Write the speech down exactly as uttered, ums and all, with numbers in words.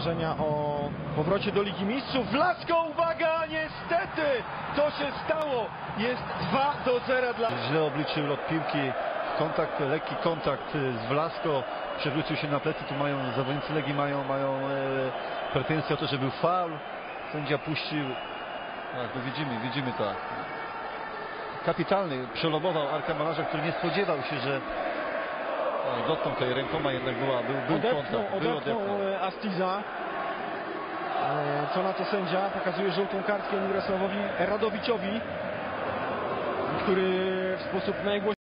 marzenia o powrocie do Ligi Mistrzów. Wlasko, uwaga, niestety to się stało. Jest dwa do zera dla... Źle obliczył lot piłki, kontakt, lekki kontakt z Wlasko, przewrócił się na plecy. Tu mają zawodnicy Legii mają, mają e, pretensje o to, że był faul. Sędzia puścił. Tak, no widzimy, widzimy tak. Kapitalny, przelobował Arka Malarza, który nie spodziewał się, że no, dotknął tej rękoma, jednak była, był, był odepchnął, kontakt. Był odepchnął odepchnął. Astiza. Co na to sędzia? Pokazuje żółtą kartkę Mirosławowi Radowiciowi, który w sposób najgłośniejszy